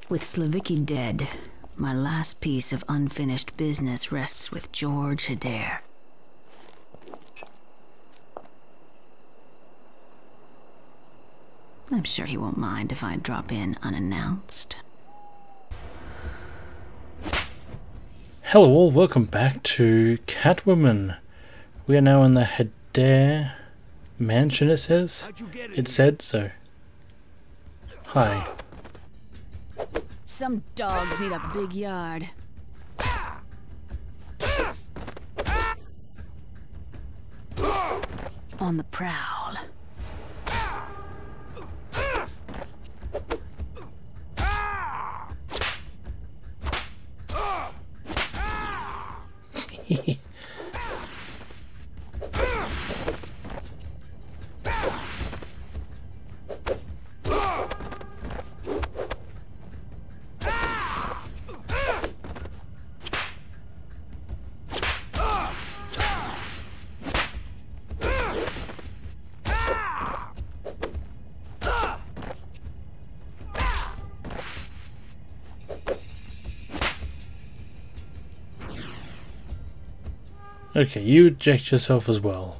With Slavicki dead, my last piece of unfinished business rests with George Hedare. I'm sure he won't mind if I drop in unannounced. Hello all, welcome back to Catwoman. We are now in the Hedare mansion, it says. It said so. Hi. Some dogs need a big yard. On the prowl. Okay, you eject yourself as well.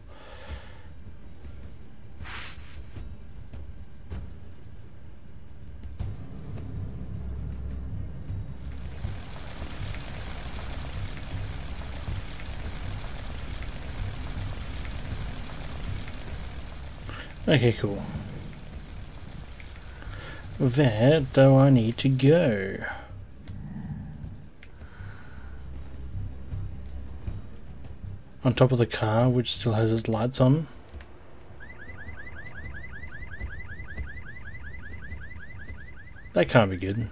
Okay, cool. Where do I need to go? On top of the car, which still has its lights on. That can't be good.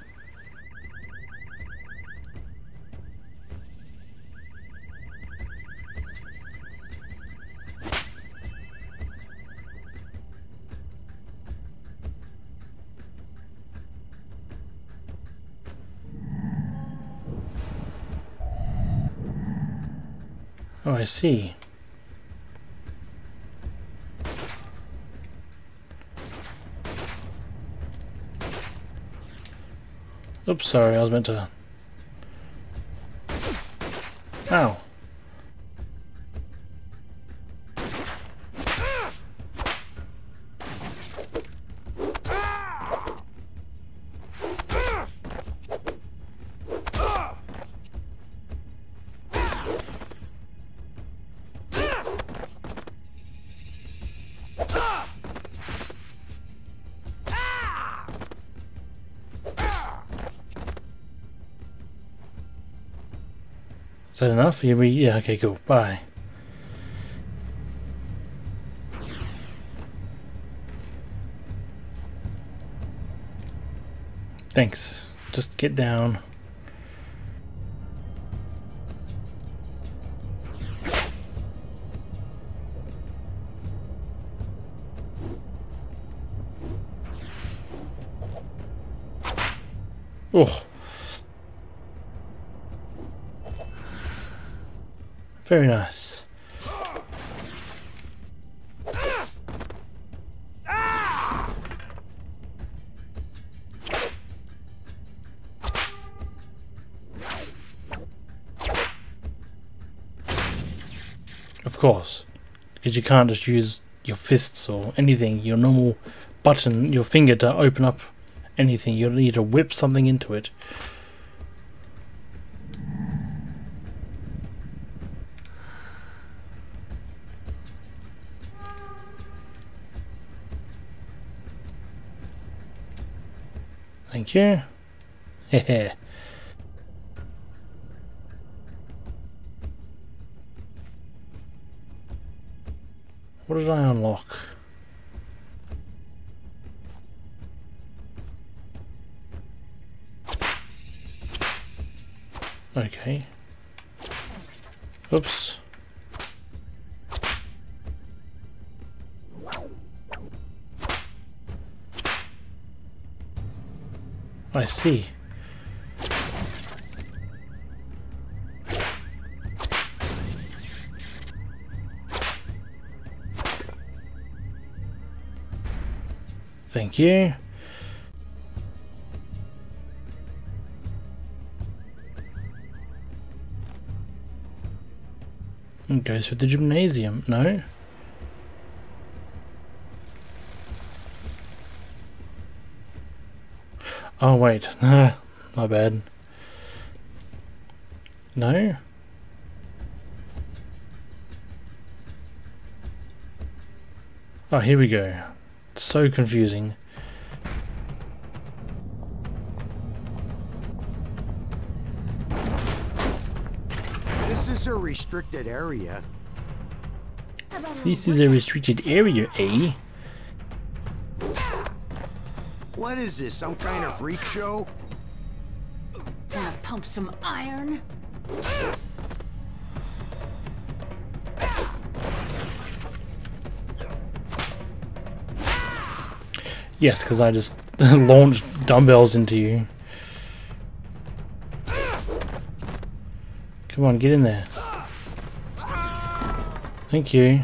Oh, I see. Oops, sorry, I was meant to... Ow. Is that enough? Yeah, okay, cool. Bye. Thanks. Just get down. Oh. Very nice. Of course, because you can't just use your fists or anything, your normal button, your finger to open up anything. You'll need to whip something into it. Thank you. Hehe. What did I unlock? Okay. Oops. I see. Thank you. It goes through the gymnasium. No? Oh wait, my bad. No? Oh, here we go. So confusing. This is a restricted area. This is a restricted area, eh? What is this, some kind of freak show? Wanna pump some iron? Yes, because I just launched dumbbells into you. Come on, get in there. Thank you.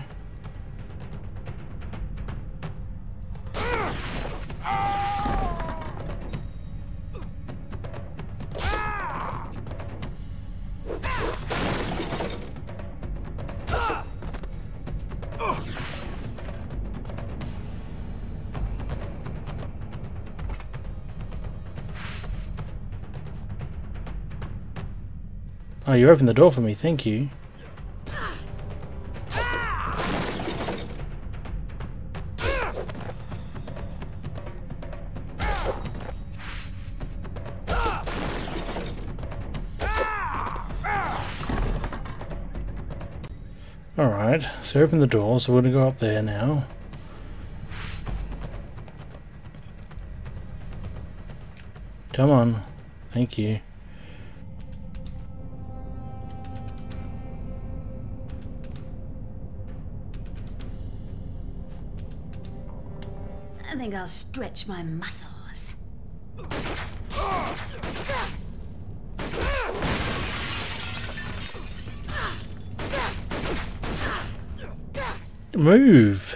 Oh, you opened the door for me, thank you. Alright, so open the door, so we're gonna go up there now. Come on, thank you. I think I'll stretch my muscles. Move!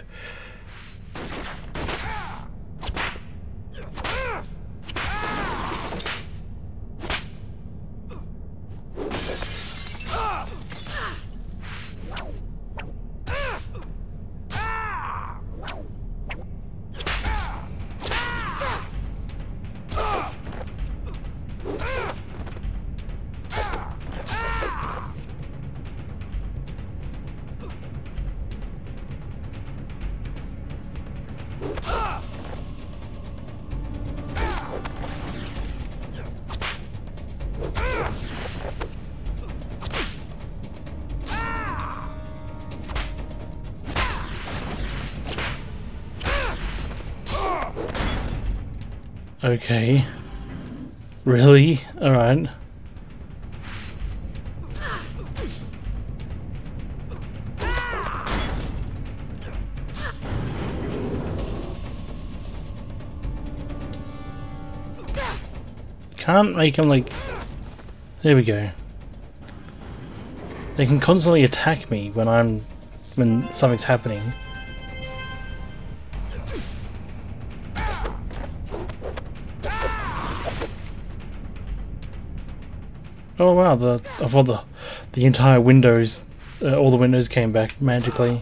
Okay. Really? Alright. Can't make them like... There we go. They can constantly attack me when something's happening. Oh wow, I thought the entire windows, all the windows came back magically.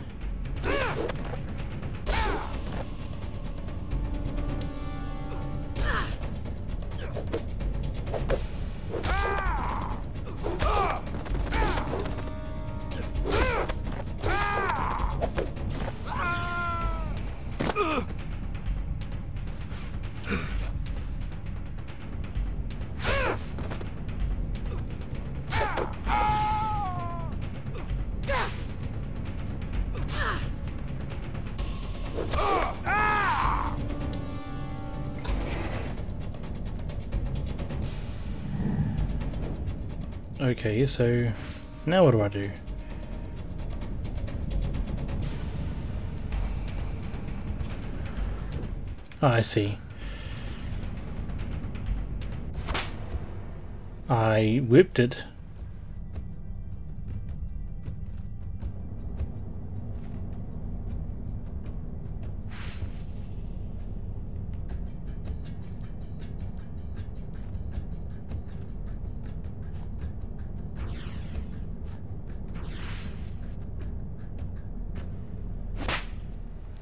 Okay, so now what do I do? Oh, I see. I whipped it.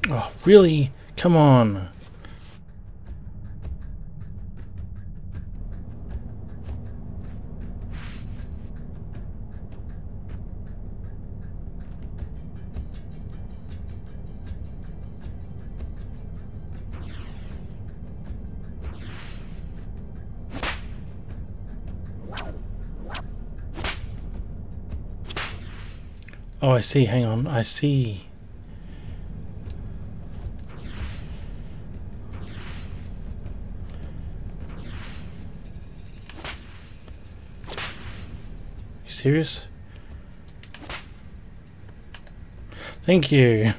Oh, really? Come on. Oh, I see. Hang on. I see. You serious? Thank you.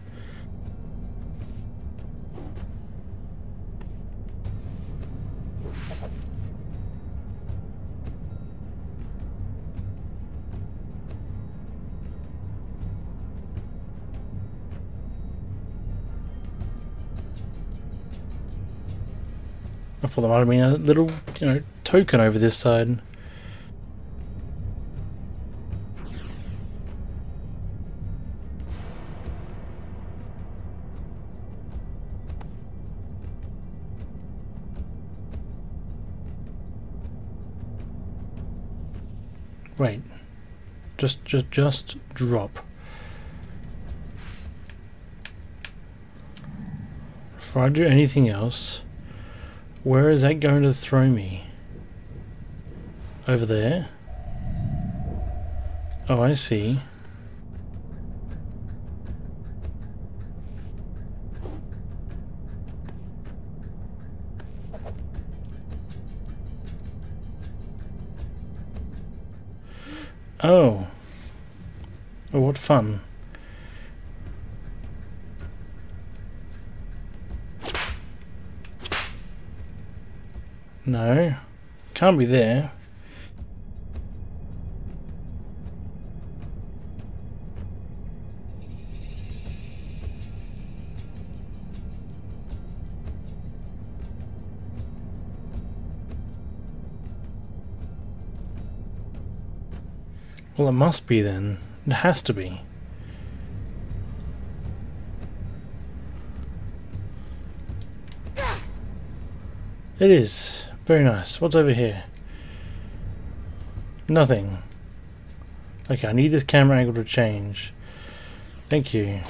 I thought there might have been a little, token over this side. Wait. Just drop. Before I do anything else, where is that going to throw me? Over there? Oh, I see. Oh. Oh, what fun. No. Can't be there. Well, it must be then. It has to be. It is. Very nice. What's over here? Nothing. Okay, I need this camera angle to change. Thank you.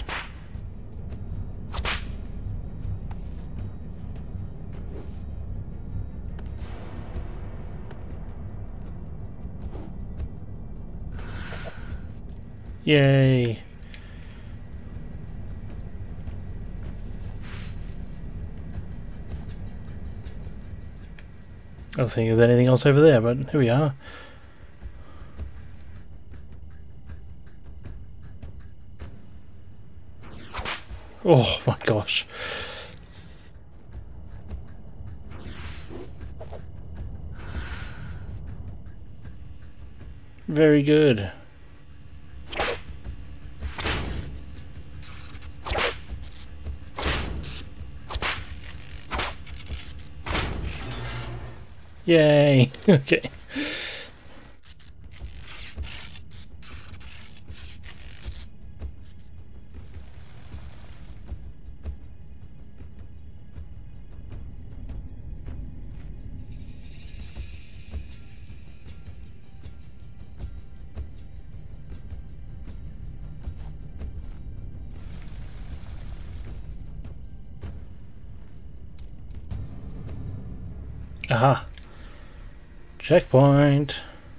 Yay. I was thinking of anything else over there, but here we are. Oh my gosh. Very good. Yay. Okay. Aha. Checkpoint.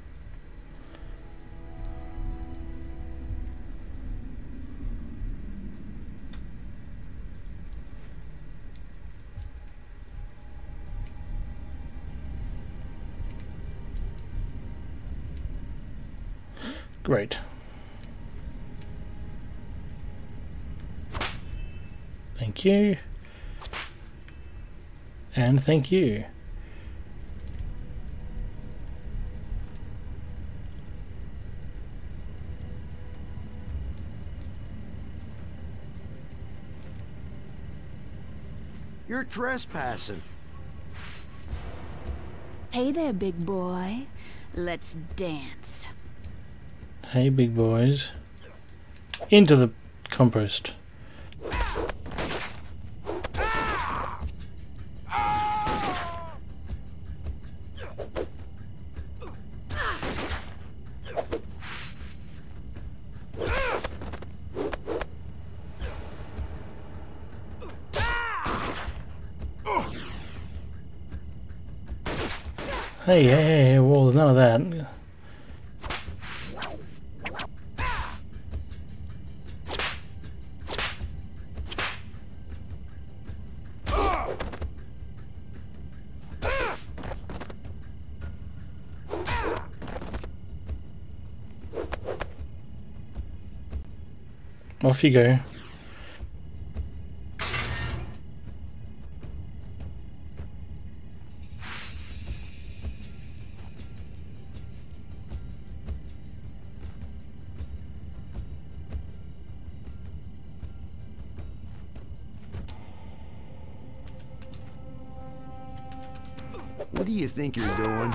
Great. Thank you. And thank you. You're trespassing. Hey there, big boy. Let's dance. Hey, big boys. Into the compost. Hey, well, there's none of that. Off you go. What do you think you're doing?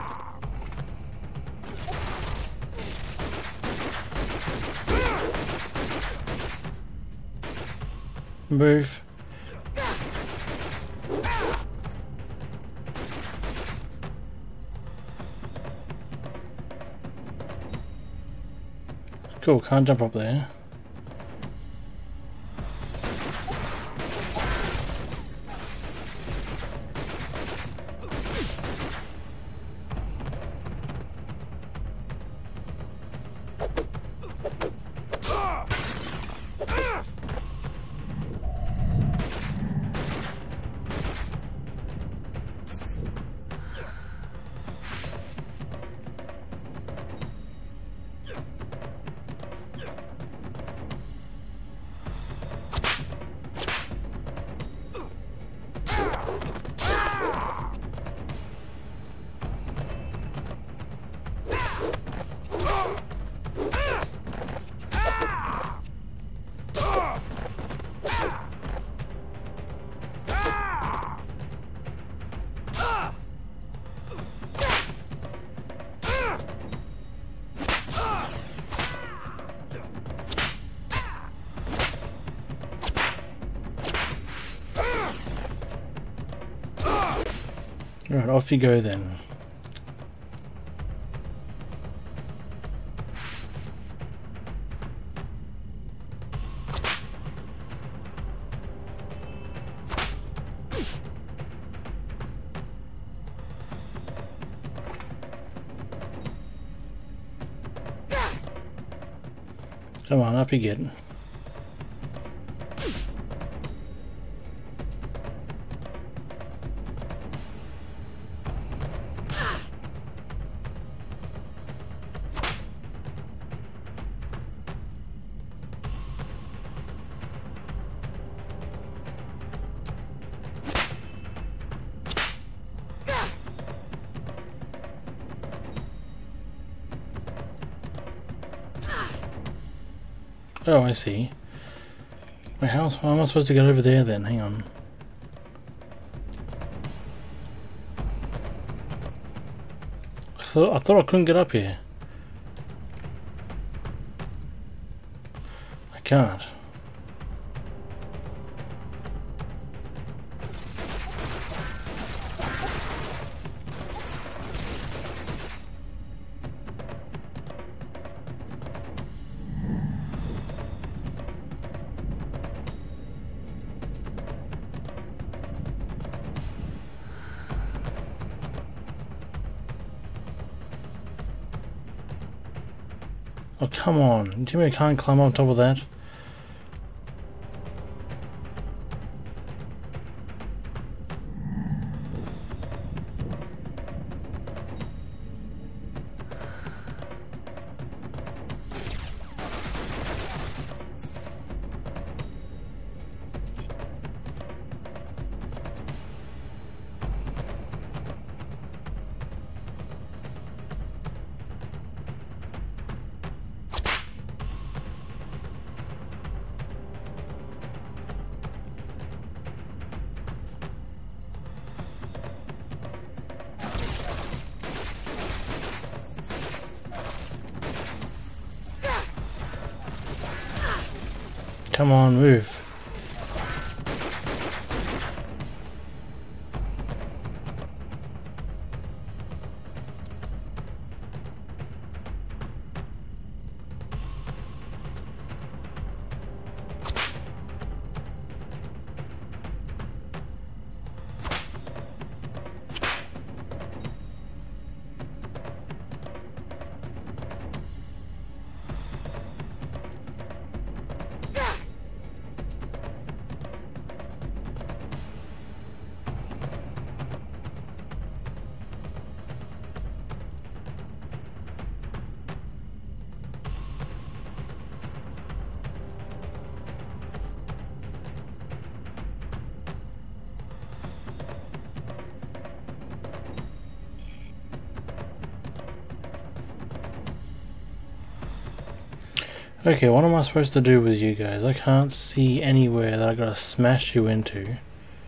Move. Cool, can't jump up there. Right, off you go then. Come on, up you get. Oh, I see. Wait, how am I supposed to get over there then? Hang on. I thought I couldn't get up here. I can't. Oh, come on. Do you mean I can't climb on top of that? Come on, move. Okay, what am I supposed to do with you guys? I can't see anywhere that I gotta smash you into.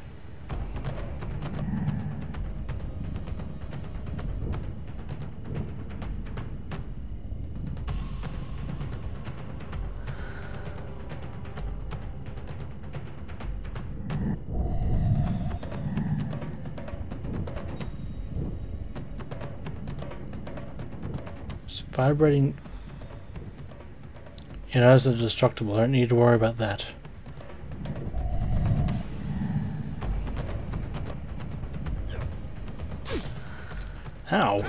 It's vibrating. You know, those are destructible. I don't need to worry about that. Ow.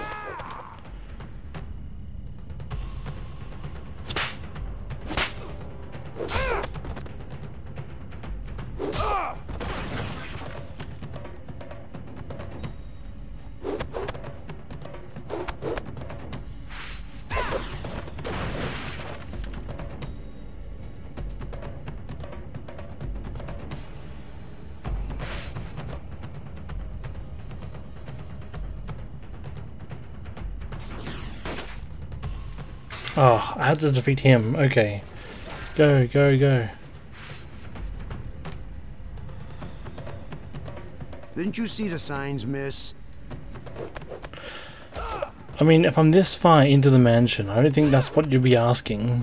Oh, I had to defeat him. Okay. Go, go, go. Didn't you see the signs, miss? I mean, if I'm this far into the mansion, I don't think that's what you'd be asking.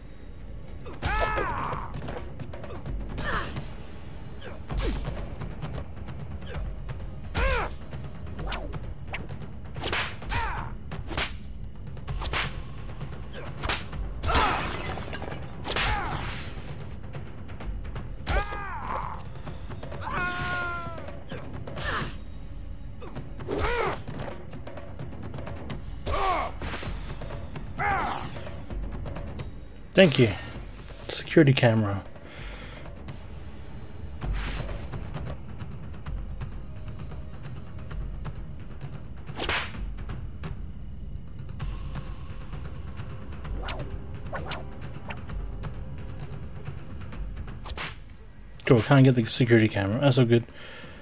Thank you. Security camera. Cool, can't get the security camera. That's so good.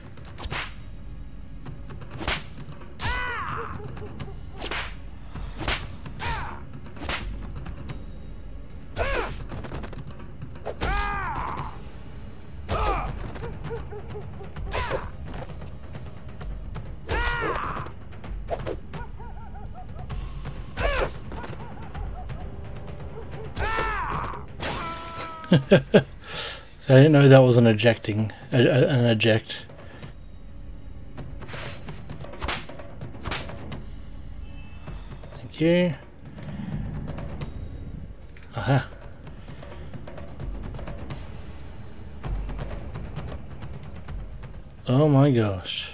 So I didn't know that was an ejecting, an eject. Thank you. Aha. Oh my gosh.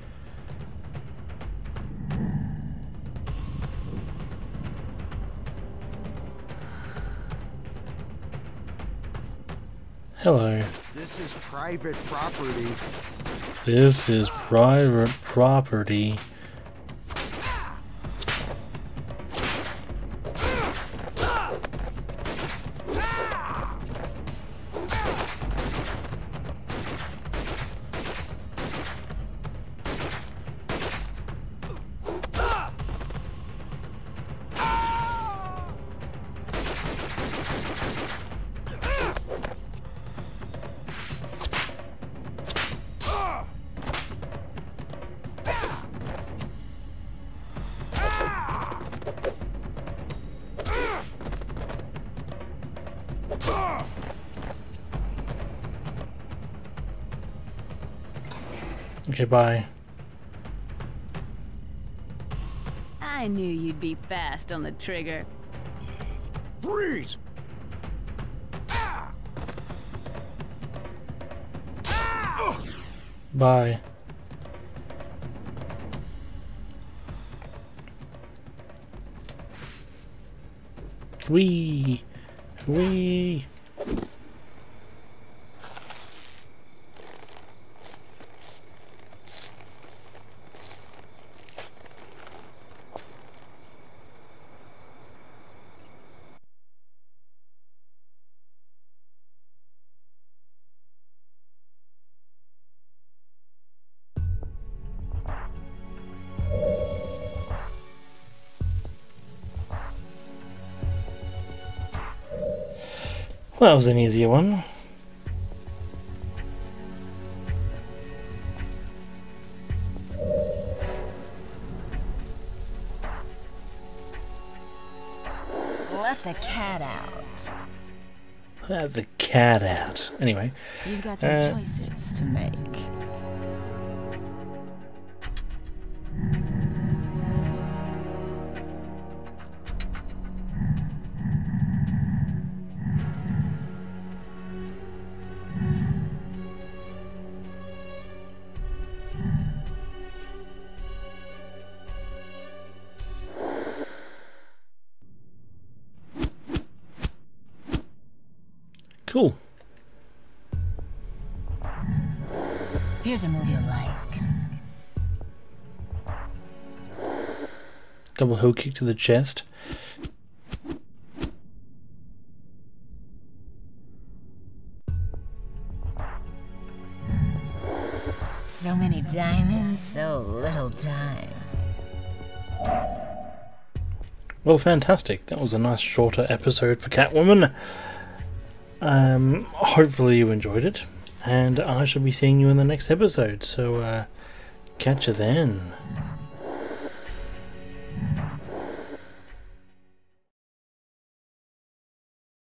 Hello. This is private property. This is private property. Okay, bye. I knew you'd be fast on the trigger. Freeze! Bye. Wee! Wee! Well, that was an easier one. Let the cat out. Let the cat out. Anyway. You've got some choices to make. Cool. Here's a move you like. Double heel kick to the chest. So many diamonds, so little time. Well, fantastic. That was a nice shorter episode for Catwoman. Hopefully you enjoyed it, and I shall be seeing you in the next episode, so catch you then.